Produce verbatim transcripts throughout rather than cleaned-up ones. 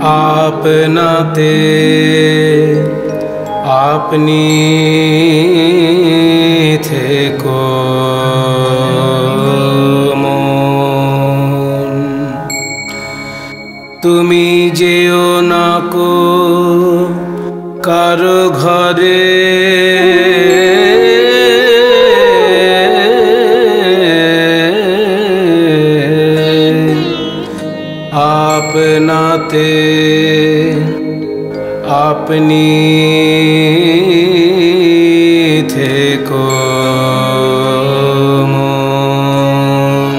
आपनाते आपनी থেকো মন। তুমি যেও না কো কারো ঘরে, आपनाते আপনি থেকো মন।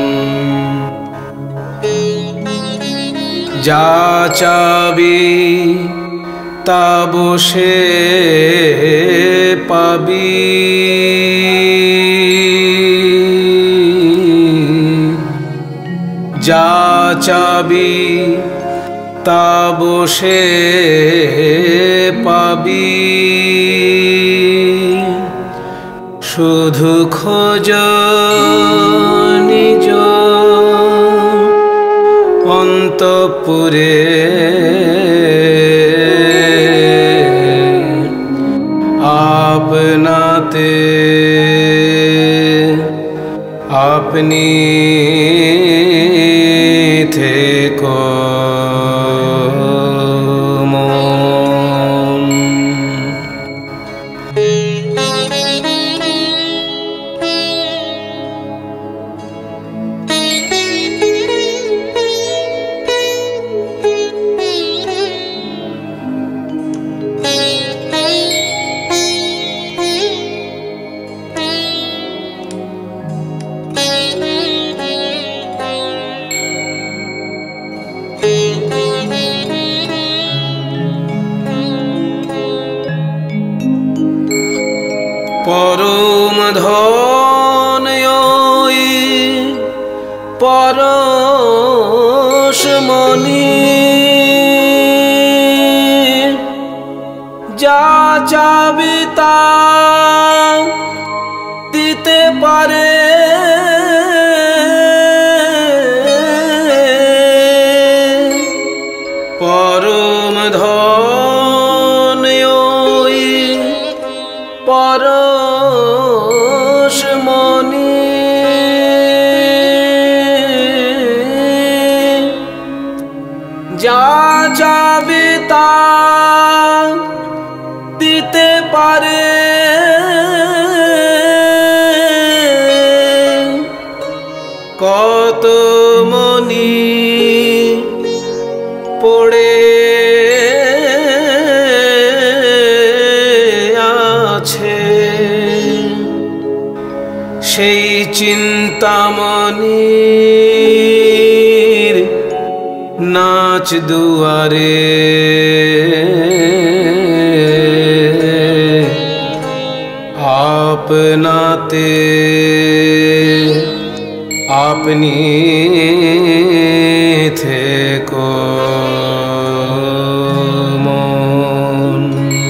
যা চাবি তা বসে পাবি, যা চাবি তা বসে পাবি। শুধু খোঁজ নিজ অন্তঃপুরে, आपनाते আপনি থেকো মন। পরম ধন ওই পরশমণি, যা চাবি তা দিতে পারে। পরম ধন ওই পরশমণি, যা চাবি তা দিতে পারে। কত মণি পড়ে আছে, সেই চিন্তামণির নাচ দুয়ারে। आपनाते আপনি থেকো মন।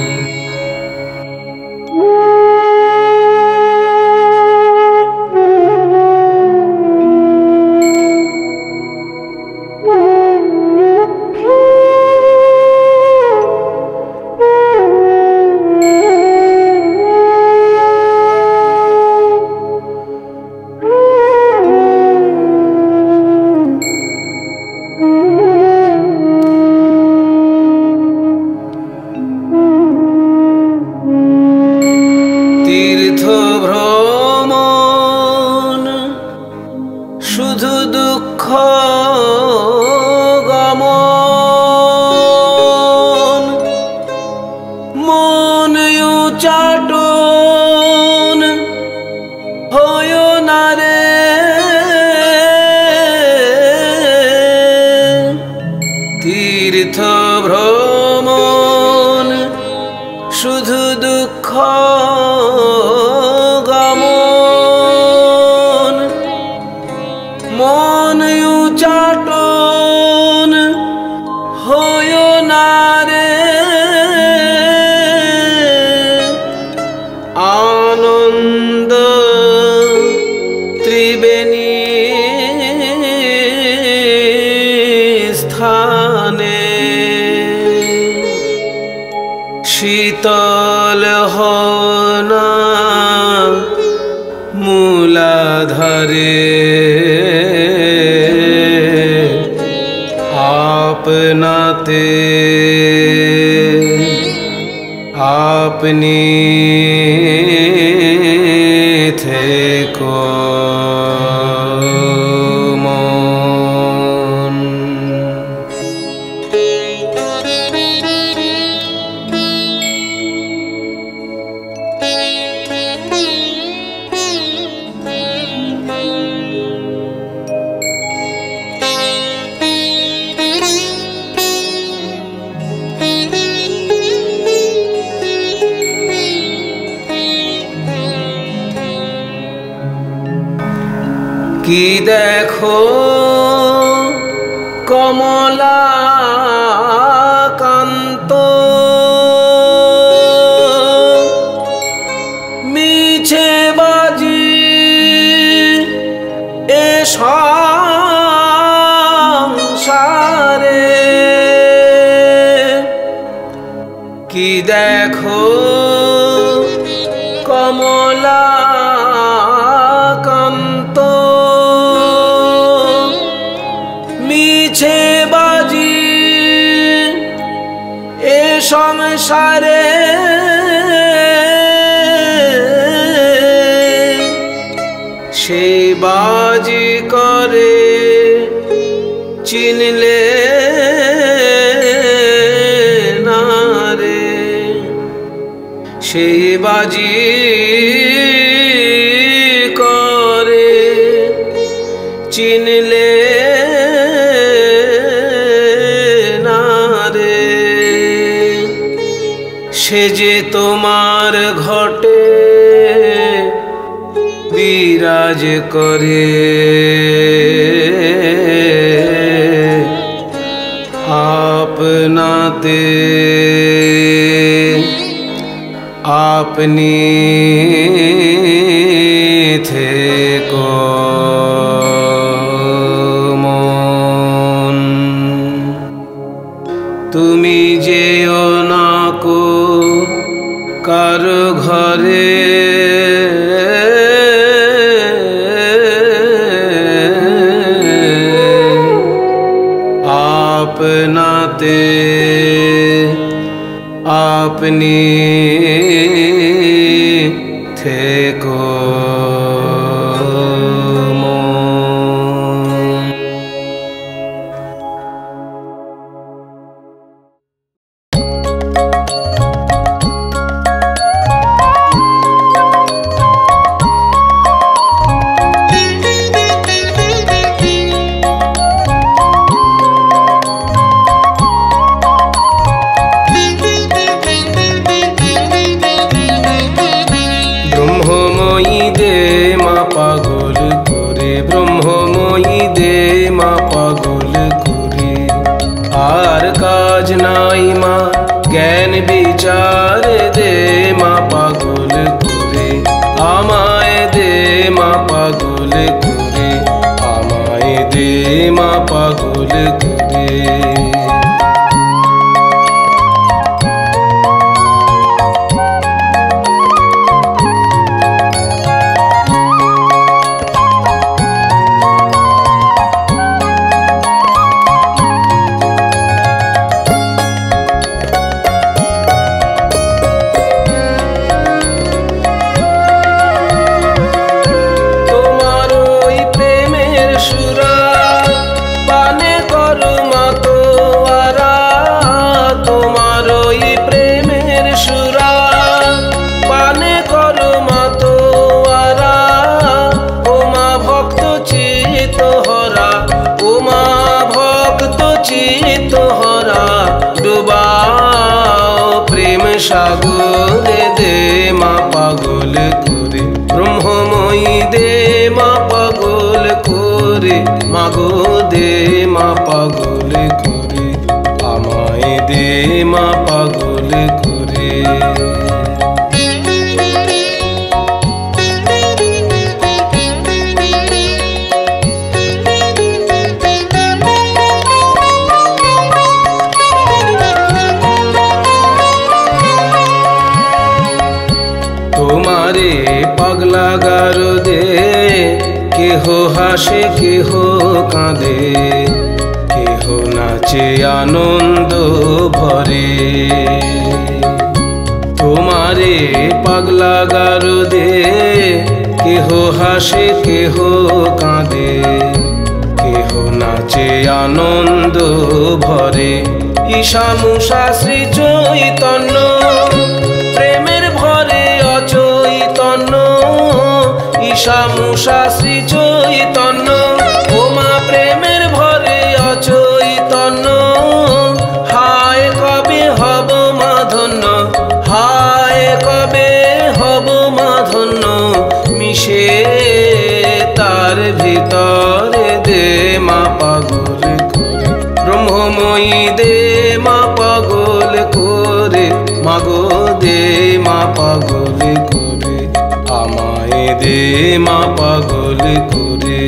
তীর্থ ভ্রমণ শুধু দুঃখ গমন, মন উচাটন হয় না রে। তীর্থ ভ্রমণ শুধু দুঃখ গমন, মন উচাটন হয় না রে। আনন্দ ত্রিবেণী স্থানে শীতল হনা মূলাধারে आपनाते आपनी थे को কি দেখো কমলা কান্ত মিছে বাজি এ সংসারে কি দেখো কমলা কান্ত মিছে বাজি এ সংসারে সেই বাজি করে চিনলে না রে সেই বাজি করে চিনলে সে যে তোমার ঘটে বিরাজ করে आपनाते আপনি थे को মন তুমি যেও না কো কার ঘরে आपनाते আপনি थे को নাই মা জ্ঞান বিচার দে মা পাগল করে আমায় দে মা পাগল করে আমায় দে মা পাগল করে সাগরে দে মা পাগল করে ব্রহ্মময়ী দে মা পাগল করে মাগো দে মা পাগল করে আমায় দে মা পাগল করে তোমারে পাগলা গারদে কেহ হাসে কেহ কাঁদে, কেহ নাচে আনন্দ ভরে। তোমারে পাগলা গারদে কেহ হাসে কেহ কাঁদে, কেহ নাচে আনন্দ ভরে। ঈশামুষা শ্রী চৈতন্য প্রেমের ভরে অচৈতন্য, ঈশামুষা শ্রী চৈতন্য ওমা প্রেমের ভরে অচৈতন্য। হায় কবে হব মা ধন্য, হায় কবে হব মা ধন্য, মিশে তার ভিতরে দে মা পাগল করে, ব্রহ্মময়ী দে মা পাগল করে, মাগো দে মা পাগল করে, আমায় দে মা পাগল করে।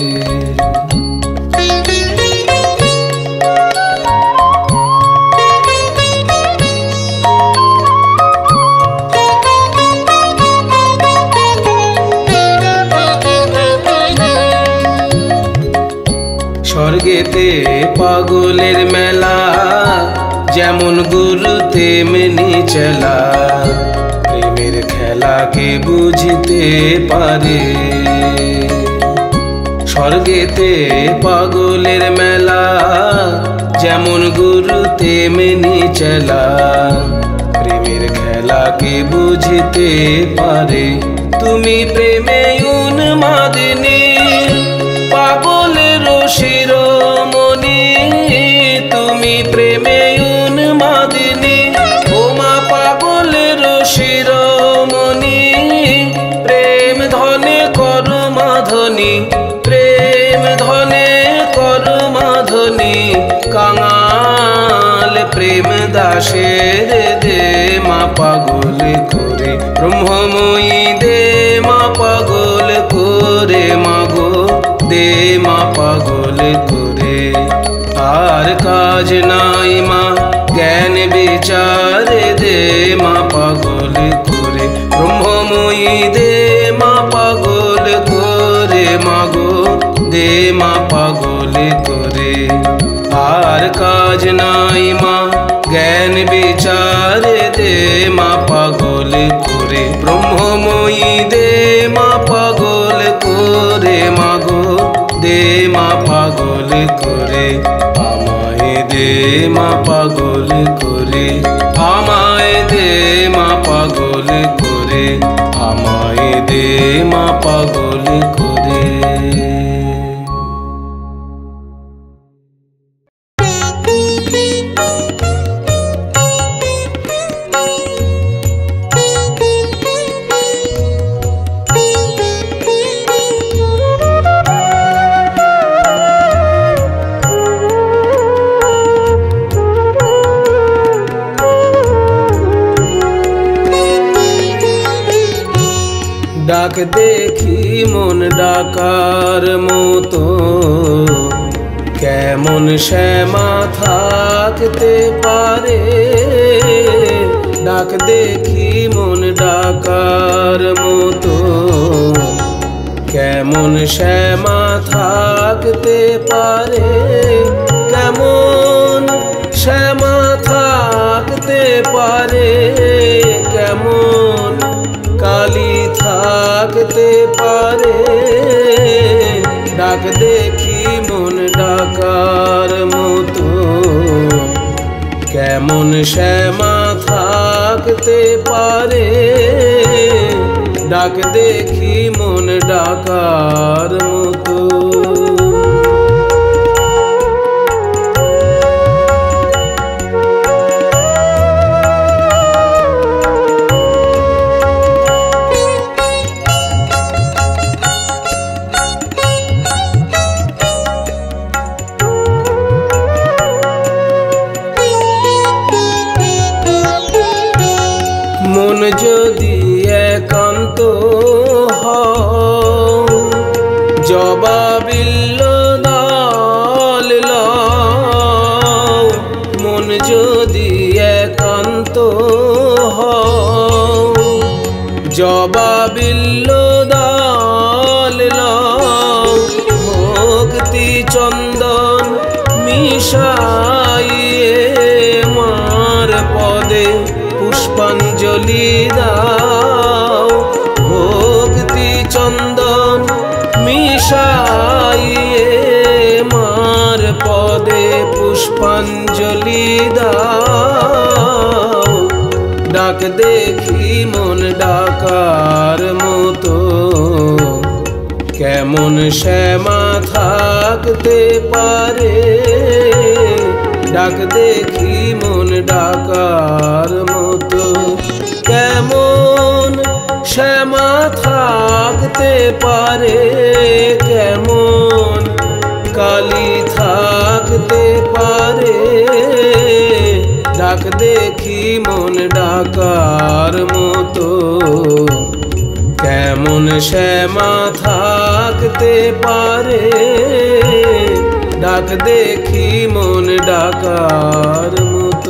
স্বর্গেতে পাগলের মেলা, যেমন গুরু তেমনি চেলা, প্রেমের খেলাকে বুঝতে পারে। স্বর্গেতে পাগলের মেলা, যেমন গুরু তেমনি চেলা, প্রেমের খেলাকে বুঝতে পারে। তুমি প্রেমে উন্মাদিনী পাগলের শিরোমণি, তুমি প্রেমে উন্মাদিনী ওমা পাগলের শিরোমণি। প্রেম ধনে কর মাধনী, প্রেম ধনে কর মাধনী, কাঙাল প্রেম দাসের দে মা পাগল করে, ব্রহ্মময়ী দে মা পাগল করে, মাগো দে মা পাগল করে। আর কাজ নাই মা জ্ঞান বিচার দে মা পাগল করে, ব্রহ্মময়ী দে মা পাগল করে, মাগো দে মা পাগল করে। আর কাজ নাই মা জ্ঞান বিচার দে মা পাগল করে, ব্রহ্মময়ী দে মা পাগল করে, মাগো দে মা পাগল করে, আমায় দে মা পাগল করে, আমায় দে মা পাগল করে, আমায় দে মা পাগল করে। ডাক দেখি মন ডাকার মতো, কেমন শ্যামা থাকতে পারে। ডাক দেখি মন ডাকার মতো, কেমন শ্যামা থাকতে পারে। কেমন শ্যামা থাকতে পারে, কেমন কালী থাকতে পারে। ডাক দেখি মন ডাকার মতো, কেমন শ্যামা থাকতে পারে। ডাক দেখি মন ডাকার মতো। মন যদি একান্ত হয়, জবাবিল্ল দল লও। মন যদি একান্ত হয়, জবা বিল্ল দল লও ভক্তি চন্দন মিশাইয়ে মার পদে পুষ্পাঞ্জলি দাও ভক্তি চন্দন মিশাইয়ে মার পদে পুষ্পাঞ্জলি দাও ডাক দেখি মন ডাকার মতো কেমন শ্যামা থাকতে পারে ডাক দেখি মন ডাকার মতো কেমন শ্যামা থাকতে পারে কেমন কালী থাকতে পারে ডাক দেখি মন ডাকার মতো কেমন শ্যামা থাকতে পারে ডাক দেখি মন ডাকার মতো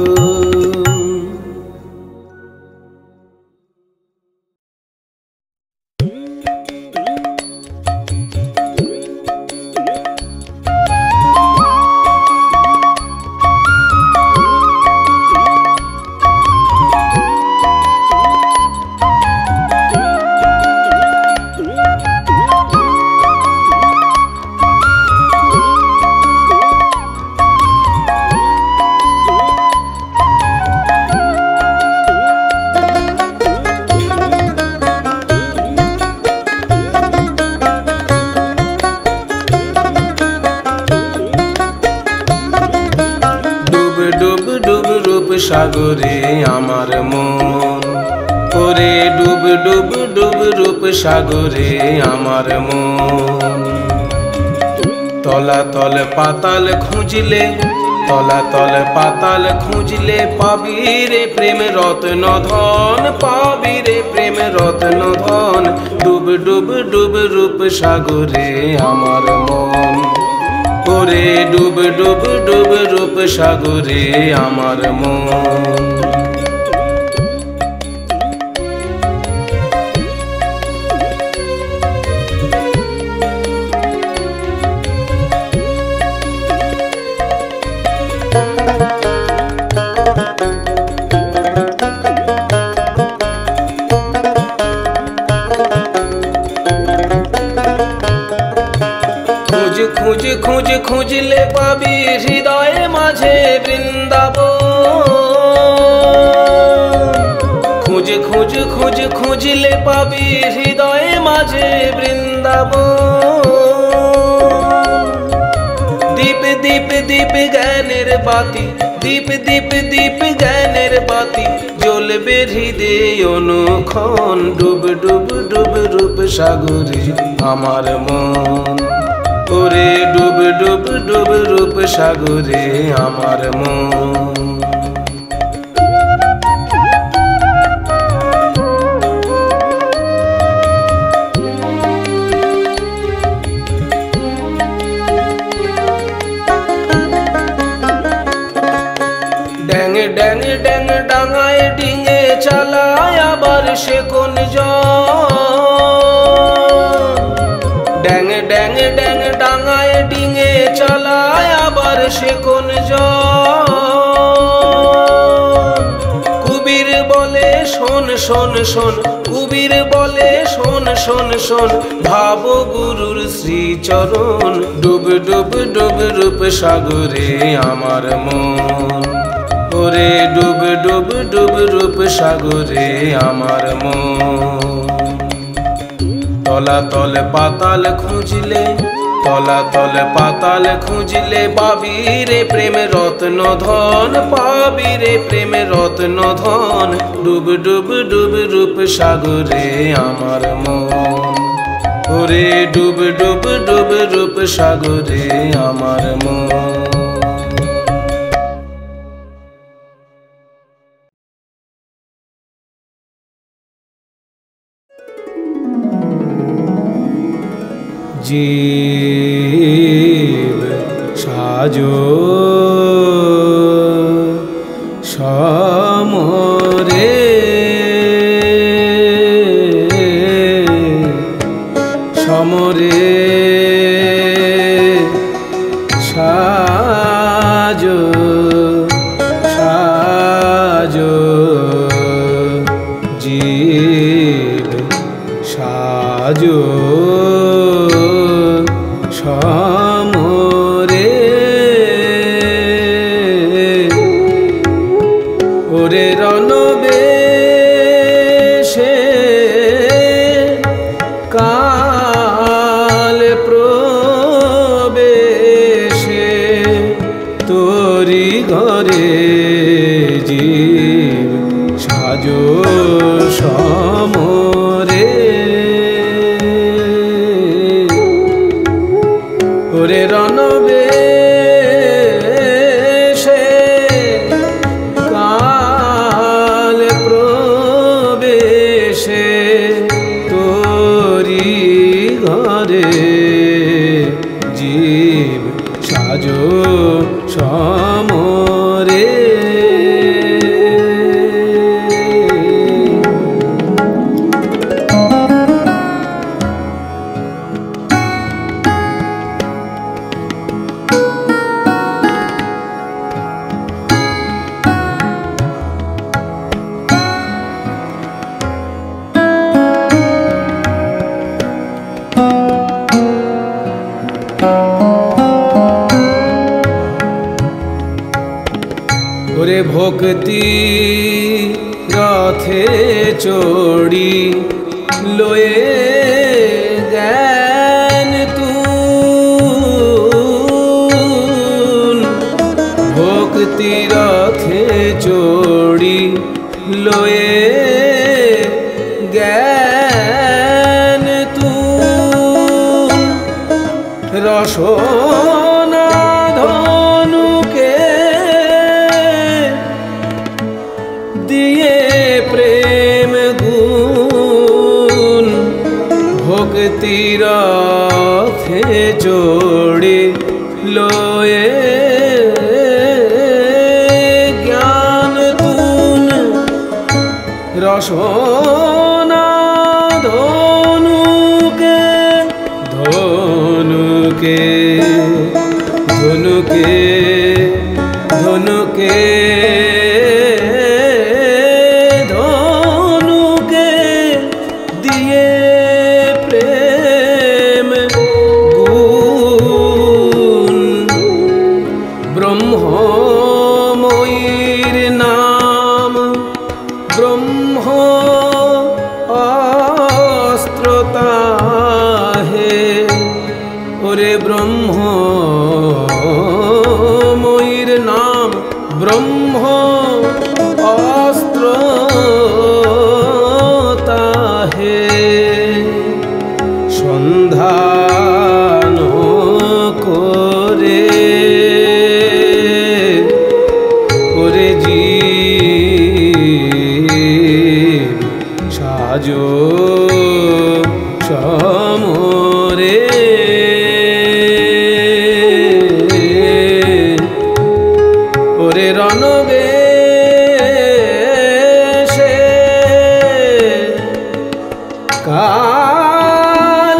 সাগরে আমার মন করে ডুব ডুব ডুব রূপ সাগরে আমার মন তলাতল পাতাল খুঁজলে তলাতল পাতাল খুঁজলে পাবি রে প্রেম রত্ন ধন পাবি রে প্রেম রত্ন ধন ডুব ডুব ডুব রূপ সাগরে আমার মন করে ডুব ডুব ডুব রূপ সাগরে আমার মন খুঁজ খুঁজ খুঁজলে পাবি হৃদয়ে মাঝে বৃন্দাবন খুঁজ খুঁজ খুঁজ খুঁজলে পাবি হৃদয়ে মাঝে বৃন্দাবন দীপ দীপ দীপ জ্ঞানের বাতি দীপ দীপ দীপ জ্ঞানের বাতি জ্বলবে হৃদয়ে অনুক্ষণ ডুব ডুব ডুব রূপ সাগরে আমার মন করে ডুব ডুব ডুব রূপ সাগরে আমার মন ড্যাং ড্যাং ড্যাং ডাঙায় ডিঙে চালায় আবার সে কোন ড্যাং ড্যাং ড্যাং ডাঙায় ডিঙে চালায় আবার সে কোন কুবির বলে শোন শোন শোন কুবির বলে শোন শোন শোন ভাব গুরুর শ্রীচরণ ডুব ডুব ডুব রূপ সাগরে আমার মন করে ডুব ডুব ডুব রূপ সাগরে আমার মন তলাতল পাতাল খুঁজলে তলাতল পাতাল খুঁজলে পাবি রে প্রেম রত্ন ধন পাবি রে প্রেম রত্ন ধন ডুব ডুব ডুব রূপ সাগরে আমার মন করে ডুব ডুব ডুব রূপ সাগরে আমার মন জীব সাজো সমরে সমরে সাজো সাজো জীব সাজো সমরে ওরে রণবেশে কাল প্রবেশে তোরি ঘরে জীব সাজো সমরে ওরে রণবেশে কাল প্রবেশে তোরি ঘরে জীব সাজো সমরে ওরে ভক্তি রথে চড়ি লয়ে জ্ঞান তুন ভক্তি রথে চড়ি লয়ে জ্ঞান তুন রসনা ধনুকে দিয়ে প্রেম গুণ ভক্তি রথে চড়ি লয়ে জ্ঞান তুন রসনা ধনুকে ধনুকে ধনুকে ধনুকে ধনুকে দিয়ে প্রেম গুণ ব্রহ্মময়ীর নাম ব্রহ্ম অস্ত্রতাহে ওরে ব্রহ্মময়ীর নাম ব্রহ্ম অস্ত্রতাহে সন্ধান করে ওরে জীব সাজো সমরে ওরে রণবেশে কাল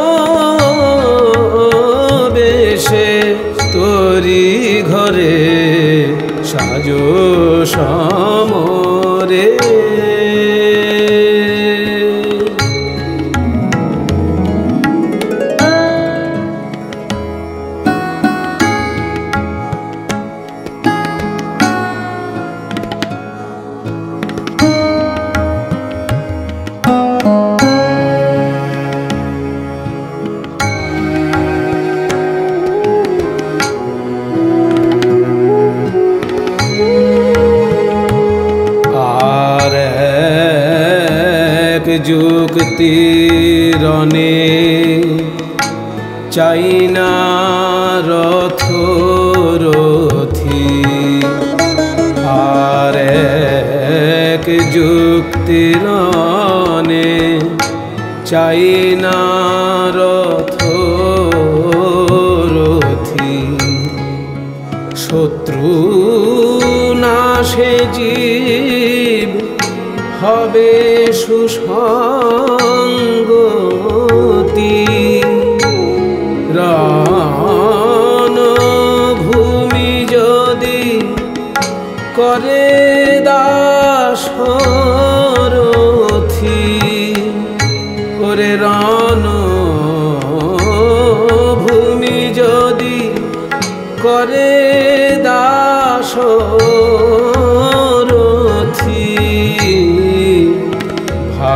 প্রবেশে তোরি ঘরে সাজো সমরে যুক্তি রণে চাই না রথ রথি আর এক যুক্তি রণে চাই না রথ রথি শত্রু নাশে জীব হবে সুসঙ্গতি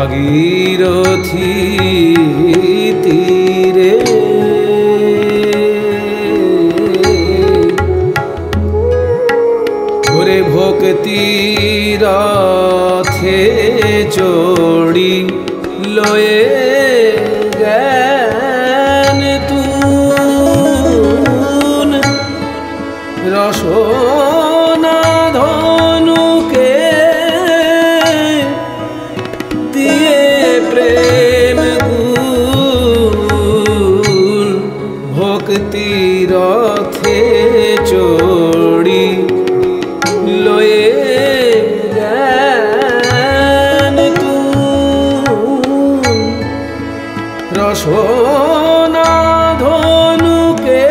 ভাগীরথী তীরে ওরে ভক্তি রথে চড়ি লয়ে জ্ঞান তুন রসনা ধনুকে দিয়ে প্রেম গুণ ভক্তি রথে চড়ি লয়ে জ্ঞান তুন রসনা ধনুকে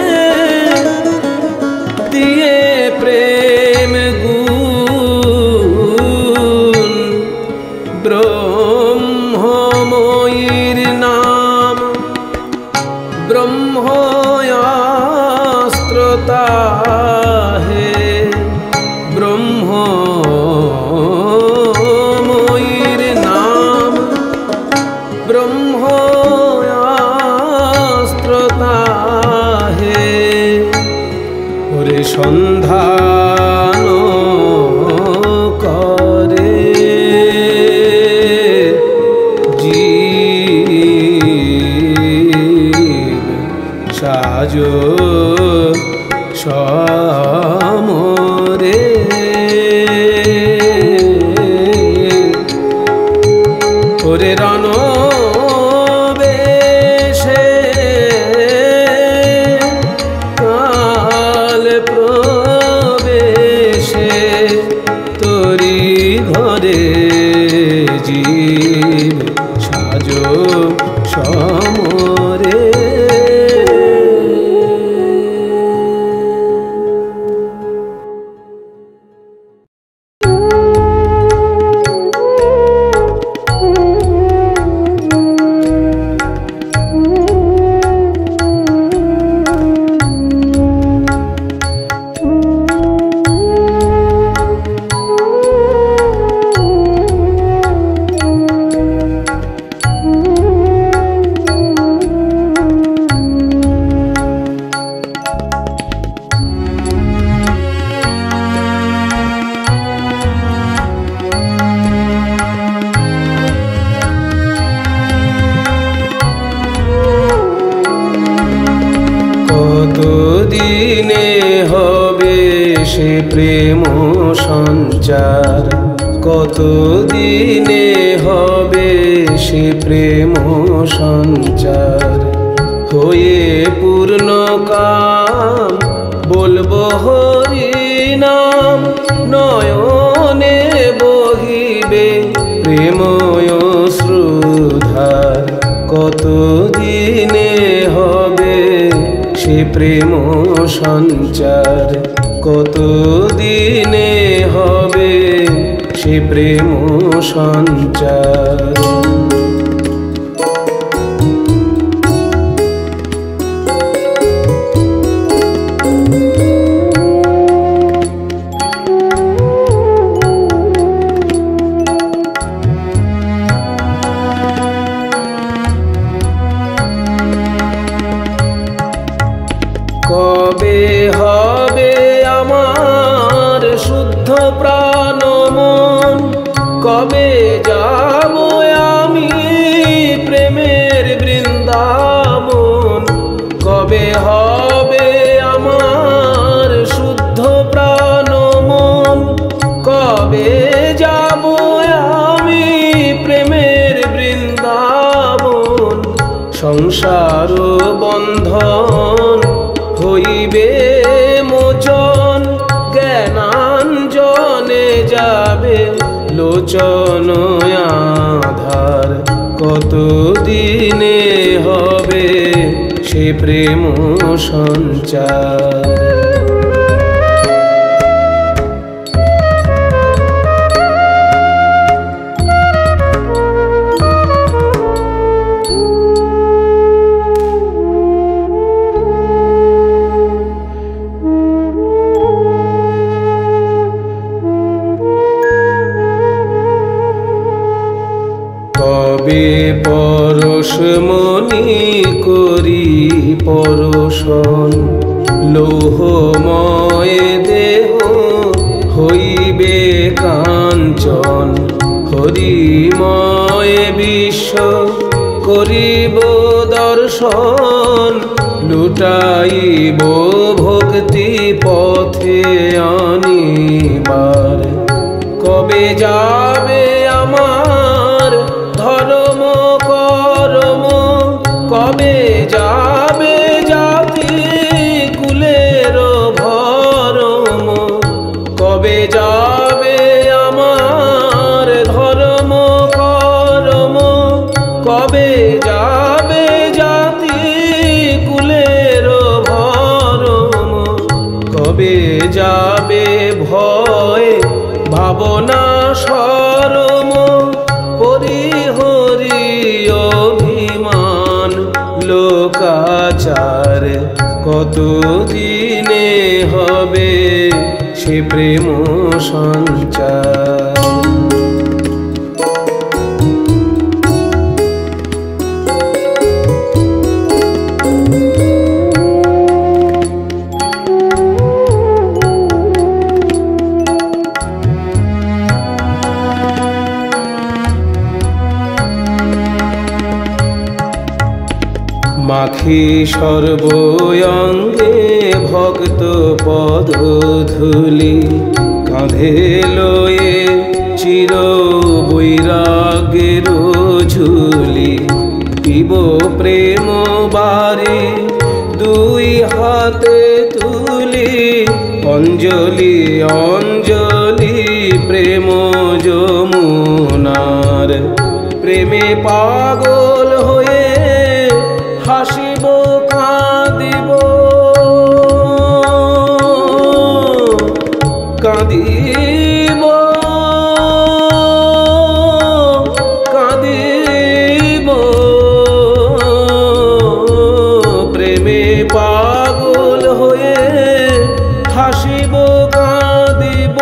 দিয়ে প্রেম গুণ ব্রহ্মময়ীর নাম ব্রহ্ময়াস্ত্রতা হে ব্রহ্মময়ীর নাম ব্রহ্ময়াস্ত্রতা হে ওরে সন্ধান করে জীব সাজ সমরে ওরে রণ বেশে কাল প্রবেশে তোরি ঘরে জীব সাজ সমরে কতদিনে হবে সে প্রেম সঞ্চার কতদিনে হবে সে প্রেম সঞ্চার হয়ে পূর্ণ কাম বলবো হরি নাম নয়নে বহিবে প্রেময় শ্রুধার কতদিনে হবে সে প্রেম সঞ্চার কতদিনে হবে সে প্রেম সঞ্চার কবে হবে আমার শুদ্ধ প্রাণ মন কবে যাব আমি প্রেমের বৃন্দাবন কবে হবে আমার শুদ্ধ প্রাণ মন কবে যাব আমি প্রেমের বৃন্দাবন সংসার বন্ধন হইবে মোচন জ্ঞানাঞ্জনে যাবে লোচন আধার কতদিনে হবে সে প্রেম সঞ্চার কবে পরশমণি করি পরশন, লৌহময় দেহ হইবে কাঞ্চন। হরিময় বিশ্ব করিব দর্শন, লুটাইব ভক্তি পথে আনিবার। কবে যাবে আমার ধর্ম কর্ম, কবে যাবে জাতি কুলের ভরম। কবে যাবে আমার ধর্ম কর্ম, কবে যাবে জাতি কুলের ভরম। কবে যাবে ভয় ভাবনা শরম, পরিহরি অভিমান লোকাচার। কত দিনে হবে সে প্রেম সঞ্চার। মাখি সর্বঙ্গে ভক্ত পদধূলি, কাঁধে লয়ে চির বৈরাগ্যের ঝুলি। পিব প্রেম বারে দুই হাতে তুলি, অঞ্জলি অঞ্জলি প্রেম যমুনার। প্রেমে পাগল হয়ে হাসিব কাঁদিব, কাঁদিব কাঁদিব। প্রেমে পাগল হয়ে হাসিব কাঁদিব,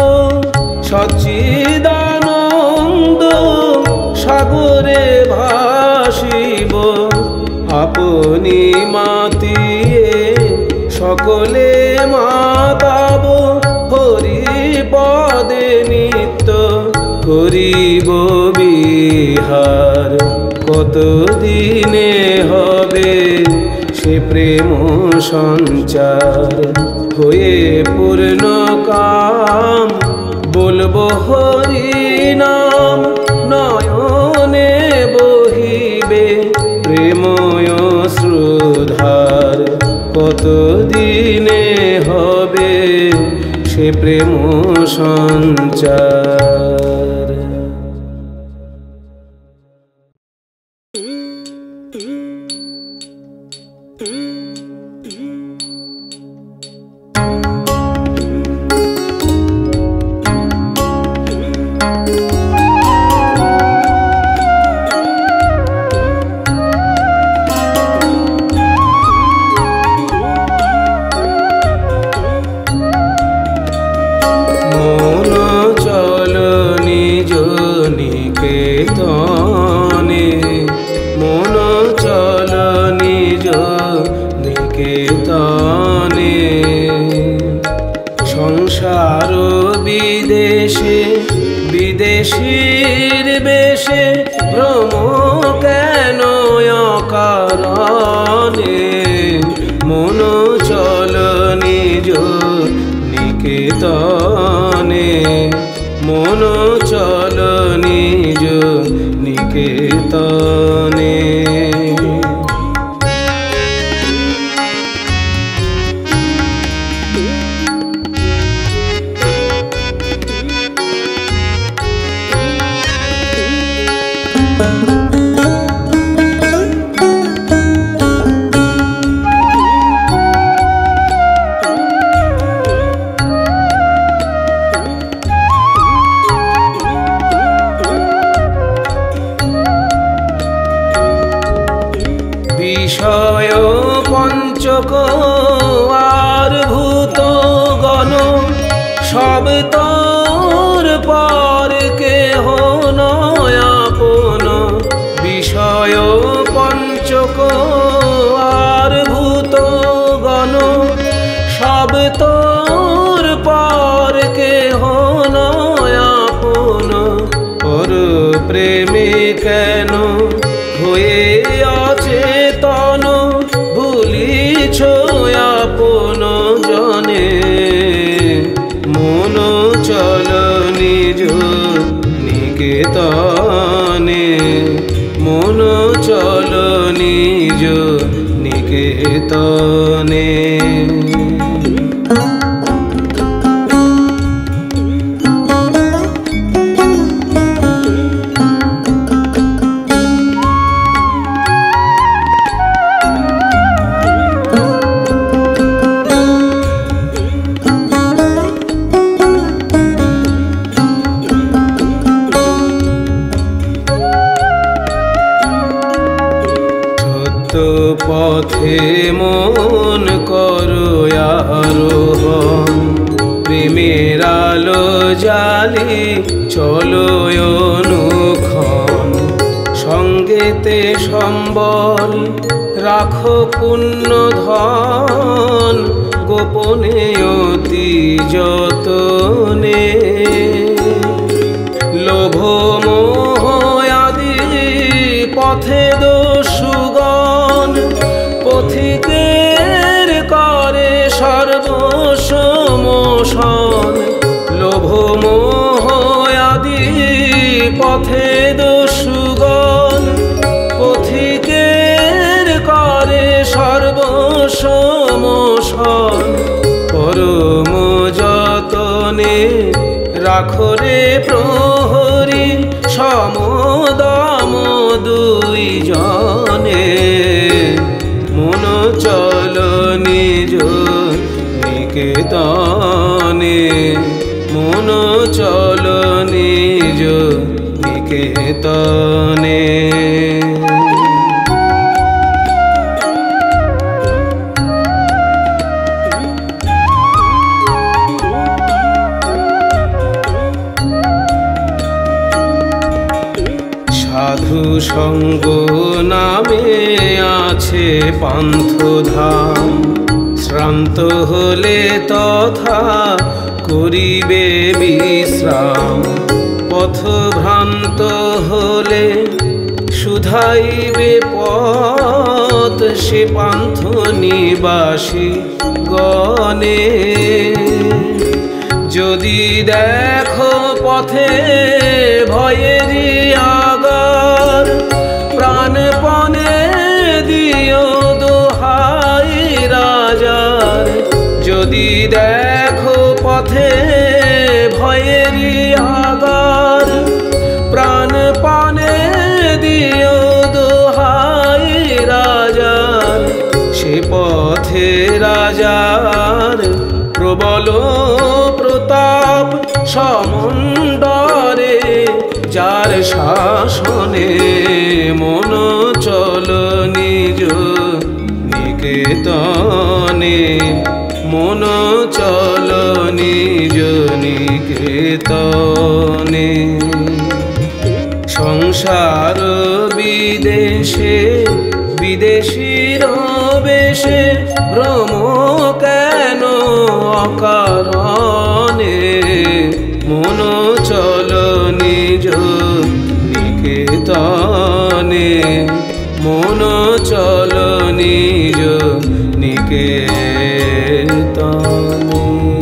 সচ্চিদানন্দ সাগরে ভাসিব। আপনি মাতিয়ে সকলে মাতাব, হরি পদে নিত্য করিব বিহার। কত দিনে হবে সে প্রেম সঞ্চার, হয়ে পূর্ণ কাম বলবো হরি নাম। নয়নে বহিবে প্রেময় শ্রুধার, কত দিনে হবে সে প্রেম সঞ্চার। সংসার বিদেশে বিদেশীর বেশে ভ্রম কেন অকারণে। মন চল নিজ নিকেতনে, মন চল নিজ নিকেতনে। বিষয় পঞ্চক আর ভূত গণ সব তোর পর কেহ নয় আপন। প্রেমে কেন হয়ে অচেতন ভুলিছ আপন জনে মন চল নিজ নিকেতনে মন চল নিজ নিকেতনে পথে মন করো আরোহণ প্রেমের আলো জালি চলো অনুক্ষণ সঙ্গেতে সম্বল রাখো পুণ্য ধন গোপনে অতি যতনে লোভ মোহ আদি পথে দোষুগণ পথিকের করে সর্বসমোষণ লোভ মোহ আদি পথে দোষুগণ পথিকের করে সর্বসমোষণ পরম যতনে রাখো রে প্রহরী সমদম দুই জনে মন চল নিজ নিকেতনে মন চল নিজ নিকেতনে সাধু সঙ্গ নামে আছে পান্থধাম শ্রান্ত হলে তথা করিবে বিশ্রাম পথভ্রান্ত হলে শুধাইবে পথ সে পান্থ নিবাসী গণে যদি দেখো পথে ভয়েরই আগর প্রাণপণে দিও দোহাই রাজার যদি দেখো পথে ভয়েরই আগর প্রাণপণে দিও দোহাই রাজার সে পথে রাজার প্রবল প্রতাপ সমুন্দরে যার শাসনে মন চল নিজ নিকেতনে মন চল নিজ নিকেতনে সংসার বিদেশে বিদেশীর বেশে ভ্রম কেন অকারণে মন চল নিজ নিকেতনে মন চল নিজ নিকেতনে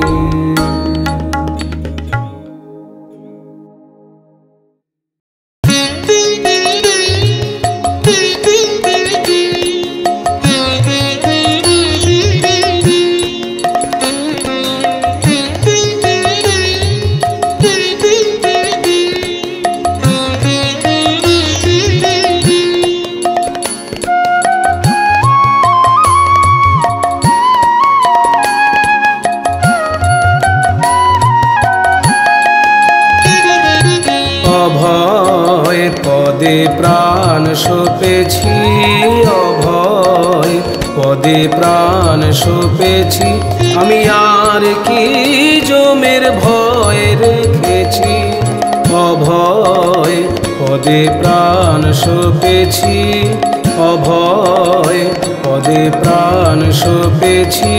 পদে প্রাণ সপেছি অভয় পদে প্রাণ সপেছি আমি আর কি জমের ভয় রেখেছি অভয় পদে প্রাণ সপেছি অভয় পদে প্রাণ সপেছি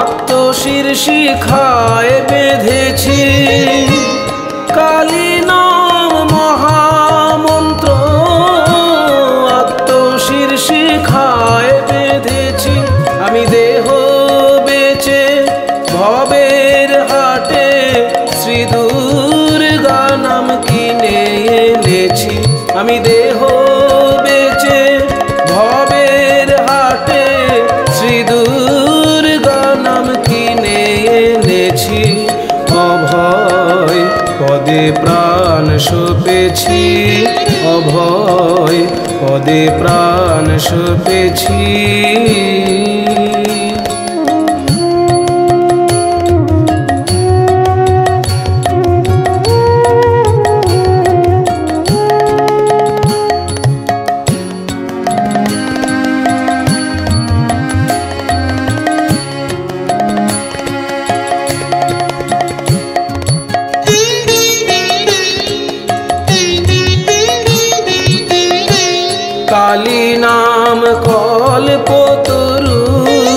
আত্মশীর্ষিখায় বেঁধেছি কালী নাম মহামন্ত্র, আত্মশীর্ষিখায় বেঁধেছি। আমি দেহ বেচে ভবের হাটে শ্রী দুর্গা নাম কিনে এনেছি। আমি দেহ বেচে ভবের হাটে শ্রী দুর্গা নাম কিনে এনেছি। অভয় পদে প্রাণ সপেছি, অভয় পদে প্রাণ সপেছি। কালী নাম কল্পতরু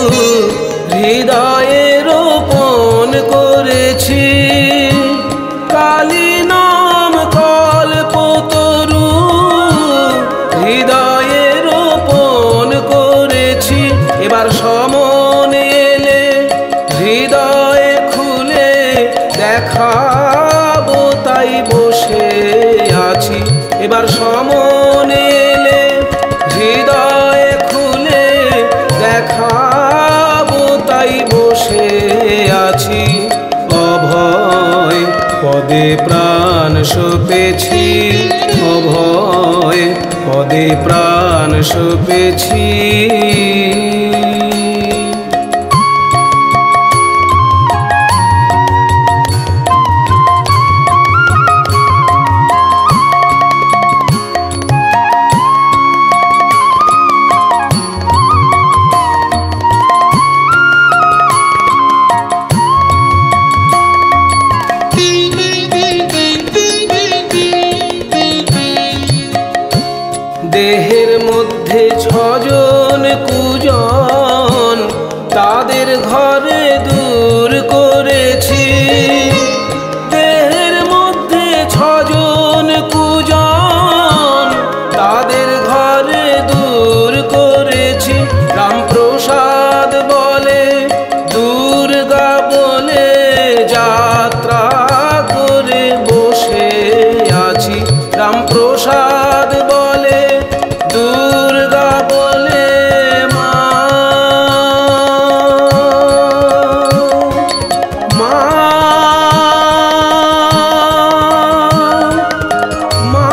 হৃদয়ে রোপণ করেছি, কালী নাম কল্পতরু হৃদয়ে রোপণ করেছি। এবার সমন এলে হৃদয়ে খুলে দেখাবো তাই বসে আছি। এবার সমন এলে হৃদয়ে খুলে দেখাবো তাই বসে আছি। অভয় পদে প্রাণ সপেছি, অভয় পদে প্রাণ সপেছি। দেহের মধ্যে ছজন কুজন তাদের ঘরে দূর করেছি, দেহের মধ্যে ছজন কুজন তাদের ঘরে দূর করেছি। রামপ্রসাদ বলে দুর্গা বলে যাত্রা করে বসে আছি। রামপ্রসাদ বলে দুর্গা বলে মা, মা, মা।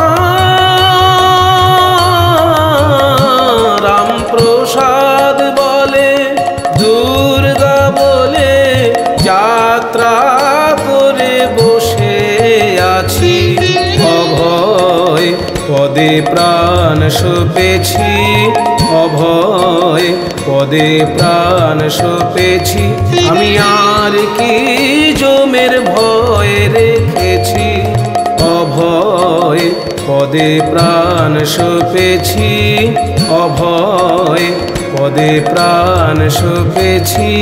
রামপ্রসাদ বলে দুর্গা বলে যাত্রা করে বসে আছি। অভয় পদে প্রাণ সপেছি, অভয় পদে প্রাণ সপেছি। আমি আর কি জমের ভয় রেখেছি, অভয় পদে প্রাণ সপেছি, অভয় পদে প্রাণ সপেছি।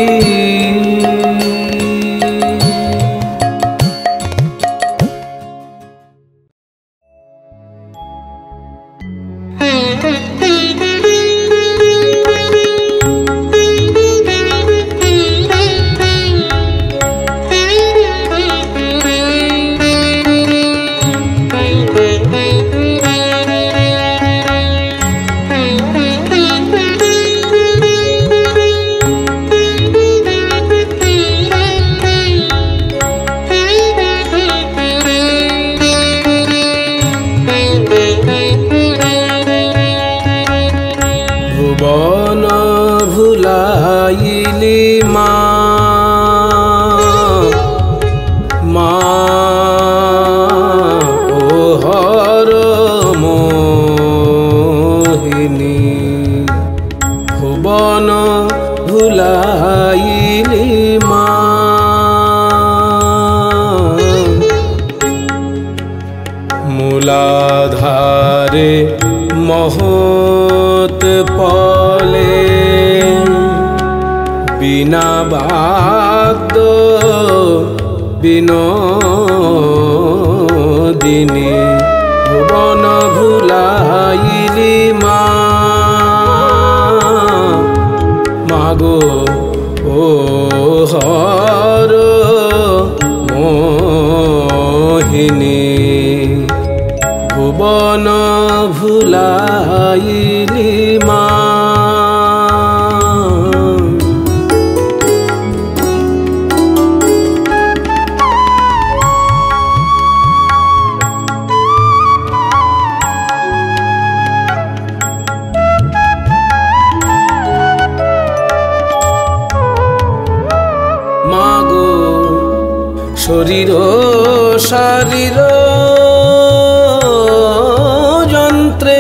ভুবন ভুলাইলি মা, মা ও হর মোহিনী। ভুবন ভুলাইলি মা, মূলাধারে মহৎ পলে বিনা বাদ্য বিনোদিনী ভুবন ভুলাইলি মা মাগো ও হর মোহিনী ভুবন ভুলাইলি মা শরীর শারীর যন্ত্রে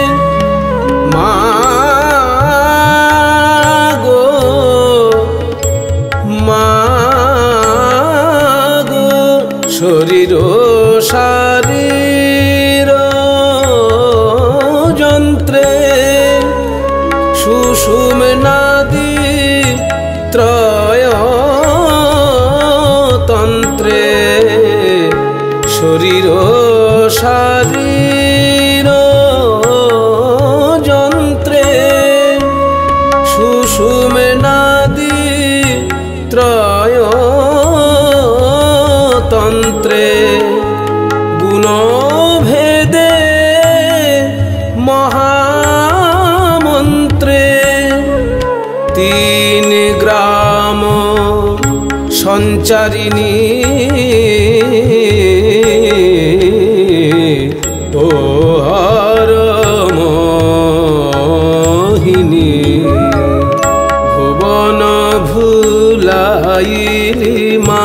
মাগো মাগো শরীর শারীর যন্ত্রে সুষুম নাদি ত্রয় তন্ত্রে শরীর শারীর যন্ত্রে সুষুম নাদি ত্রয় তন্ত্রে গুণভেদে মহামন্ত্রে তিন গ্রাম সঞ্চারিণী ও হর মোহিনী ভুবন ভুলাইলি মা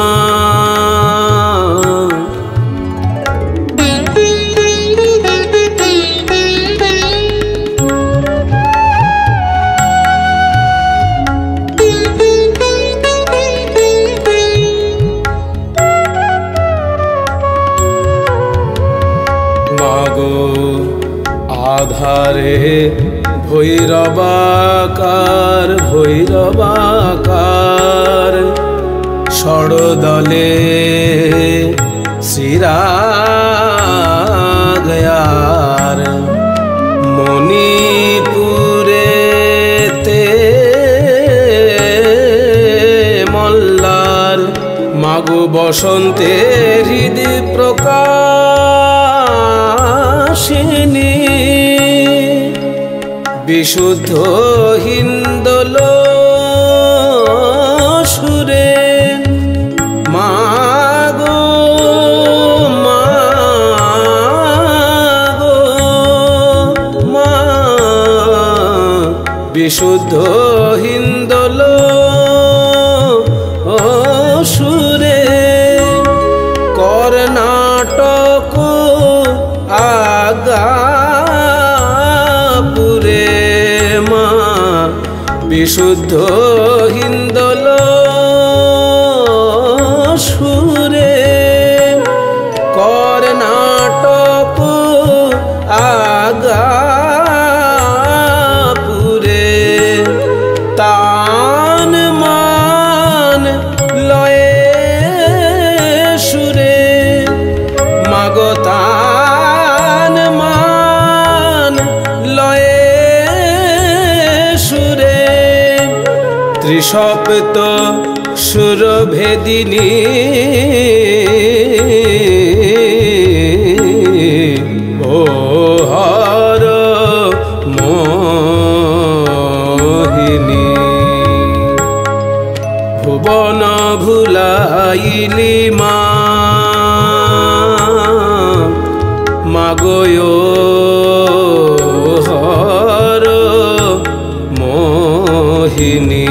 আধারে ভৈরবাকার ভৈরবাকার ষড়দলে শ্রীরাগয়ার মণিপুরেতে মল্লার মাগো বসন্তের হৃদি প্রকাশিনী বিশুদ্ধ হিন্দোল সুরে মাগো মাগো মা বিশুদ্ধ হিন্দোল সুরে কর্ণাটক আগাপুরে মা বিশুদ্ধ হিন্দোল সুরে কর্ণাটক আগাপুরে তান মান লয়ে সুরে মাগো তান মান লয়ে সুরে ত্রিসপ্ত সুরভেদিনী ও হর মোহিনী ভুবন ভুলাইলি মা মাগো হর মোহিনী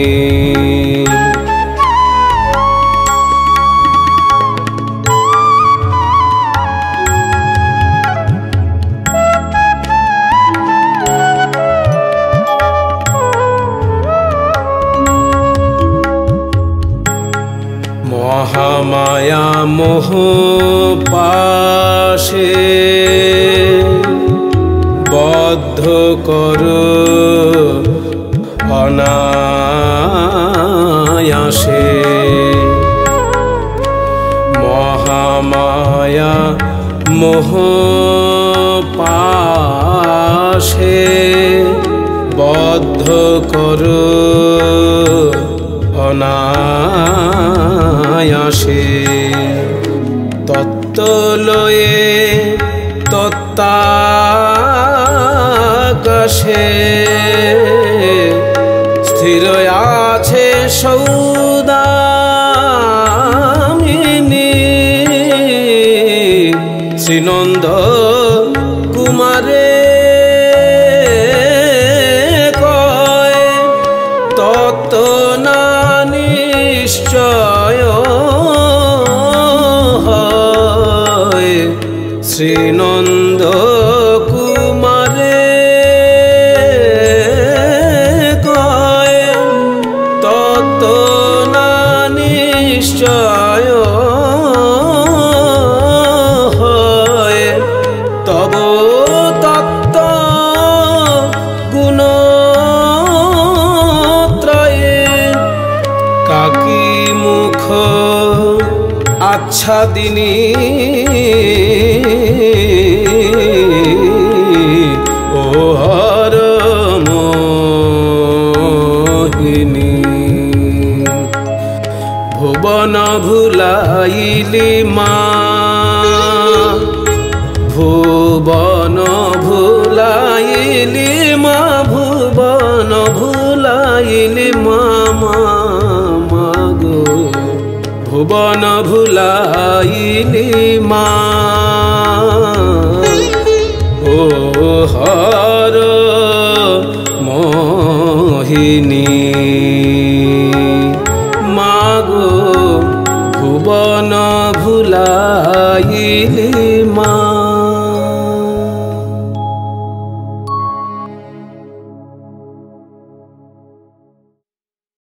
মহামায়া মোহ পাশে বদ্ধ কর অনাথ আসে মহামায়া মোহ পাশে বদ্ধ করো অনায়াসে তত্ত্ব লয়ে তত্ত্বাকাশে স্থির আছে সৌদামিনী শ্রীনন্দ কুমারে কয় তত্ত্ব না নিশ্চয় হয় শ্রীনন্দ কুমারে কয় তত্ত্ব না নিশ্চয় হয় তব তত্ত্ব গুণত্রয়ে কাকি মুখ আচ্ছাদিনী ও হর মোহিনী ভুবন ভুলাইলি মা ভুবন ভুলাইলি মা ভুবন ভুলাইলি মা মা গো ভুবন ভুলাইলি মা ও হা